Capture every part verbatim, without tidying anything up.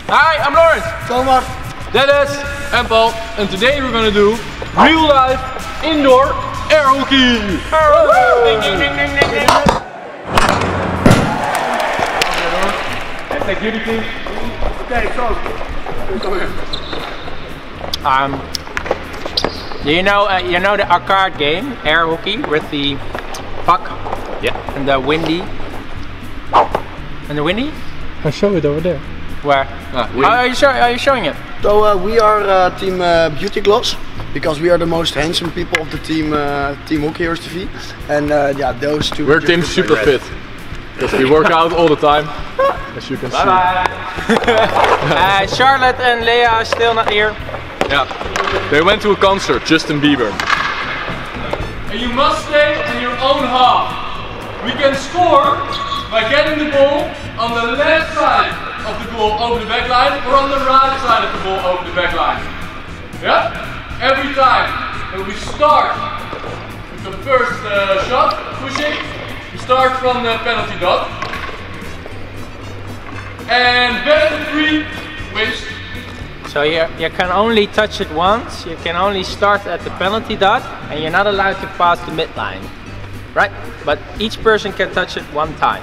Hi, I'm Lawrence. Thomas. Dennis and Paul. And today we're gonna do real life indoor air hockey. Ding, ding, ding, ding, ding, ding. Hashtag jullie team. Okay, so come here. Um, do you know uh, you know the arcade game air hockey with the puck? Yeah. And the windy. And the windy? I'll show it over there. Where? Ah, oh, are you show, Are you showing it? So uh, we are uh, team uh, Beauty Gloss because we are the most handsome people of the team uh, Team Hockey Heroes T V, and uh, yeah, those two. We're team super fit. Because we work out all the time, as you can Bye see. bye. uh, Charlotte and Leah are still not here. Yeah. They went to a concert, Justin Bieber. And you must stay in your own half. We can score by getting the ball on the left side of the goal over the back line or on the right side of the ball over the back line. Yeah? Every time when we start with the first uh, shot, pushing, we start from the penalty dot. And better than three wins. So you, you can only touch it once, you can only start at the penalty dot, and you're not allowed to pass the midline. Right? But each person can touch it one time.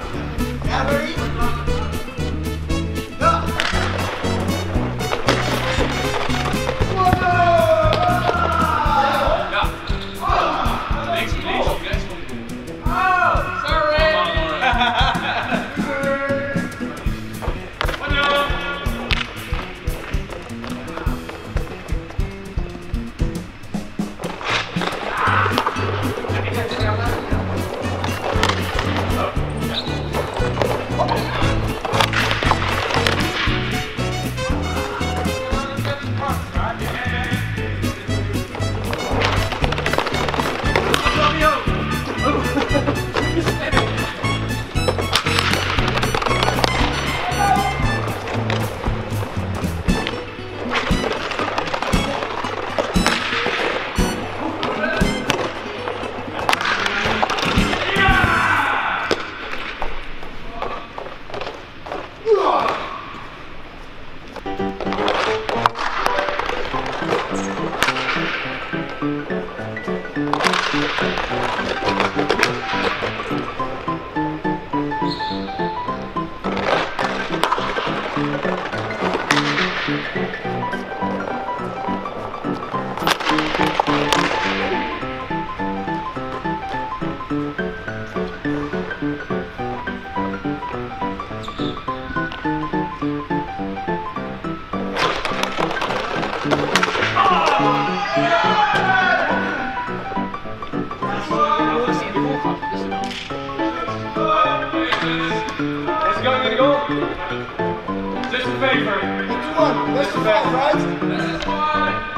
What's going to go? Just a favor. Which one? That's the ball, right? That's one.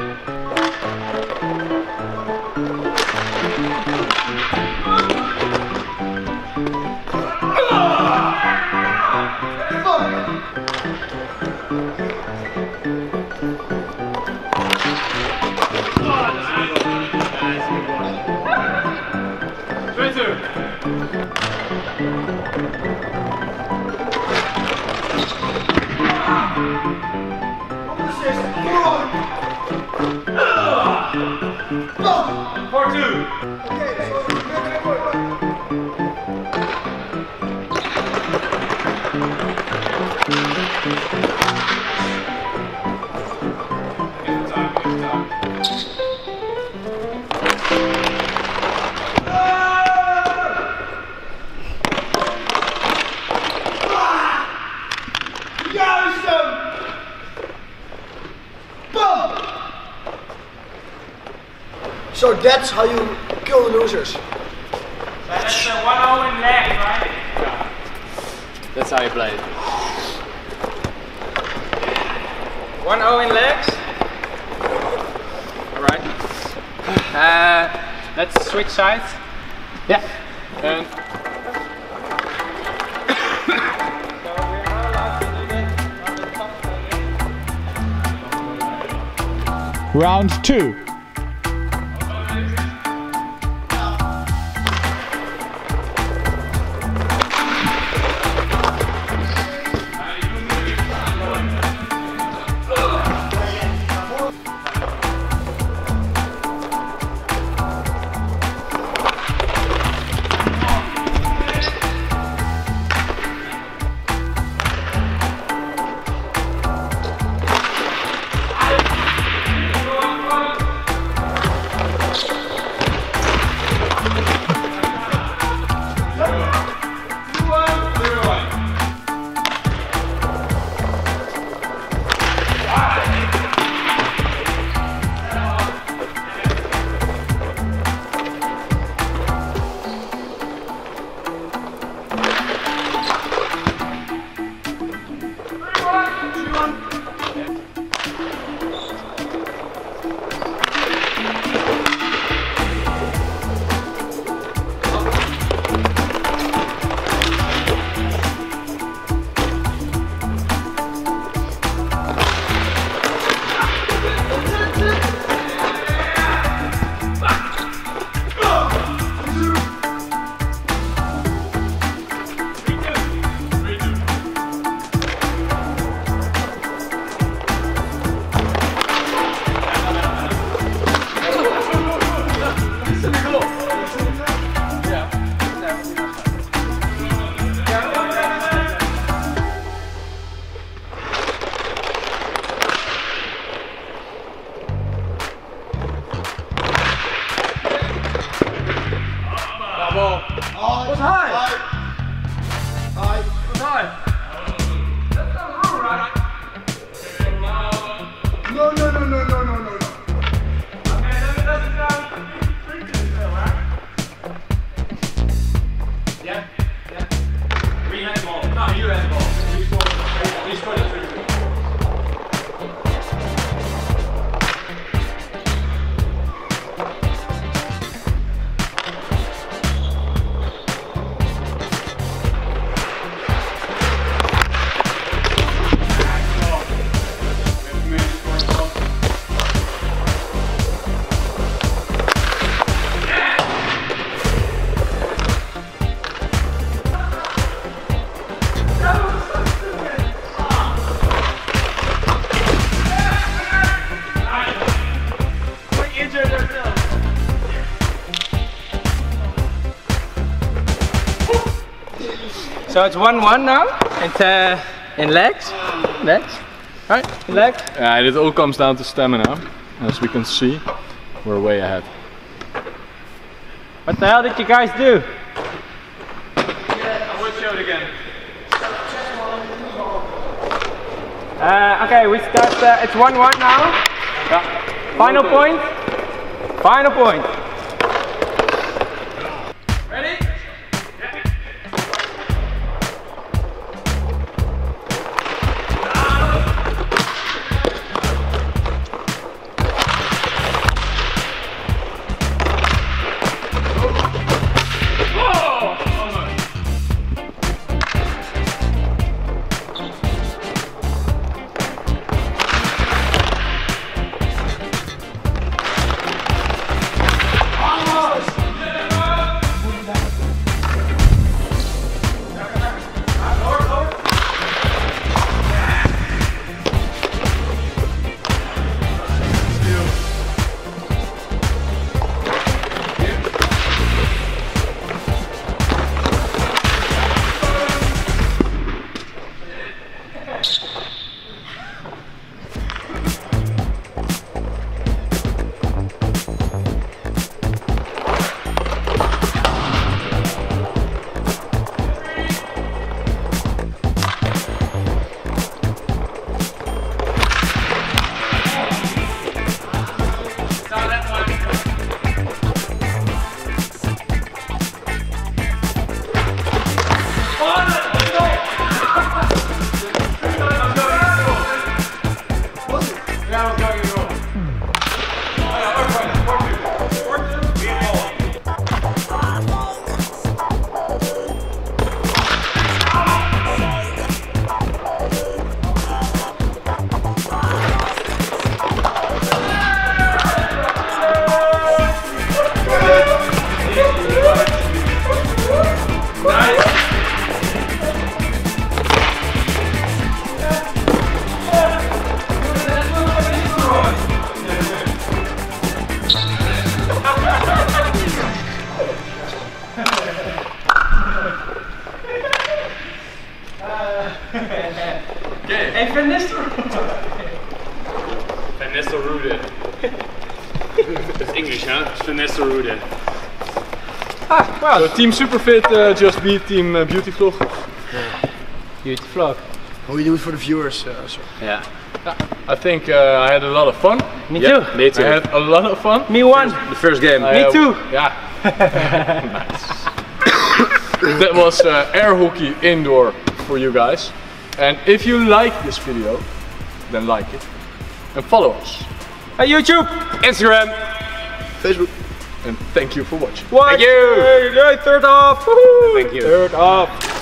Three, two. Four two. Okay, so Give it time, give it time. So that's how you kill the losers. That's the one oh in leg, right? That's how you play it. one oh in legs. Alright. Uh, let's switch sides. Yeah. And So we're not allowed to do that on the top layer. Round two. So it's one one now, and uh, in legs, legs, right? In legs. Yeah, it all comes down to stamina. As we can see, we're way ahead. What the hell did you guys do? I will show it again. Uh, okay, we start. Uh, it's one one now. Yeah. Final point. Final point. Ready? Hey, Van Nistelrooy. Van Nistelrooy. It's English, huh? It's Van Nistelrooy. Ah, well. So Team Superfit uh, just beat Team uh, Beauty Vlog. Beauty Vlog. How we do it for the viewers, uh, sir? Yeah. I think uh, I had a lot of fun. Me Yeah, too. Me too. I had a lot of fun. Me one. The first game. I, Me uh, too. Yeah. Nice. That was uh, air hockey indoor for you guys. And if you like this video, then like it and follow us. On YouTube, Instagram. Facebook. And thank you for watching. Watch. Thank you. Hey, third off. Woohoo. Thank you. Third off.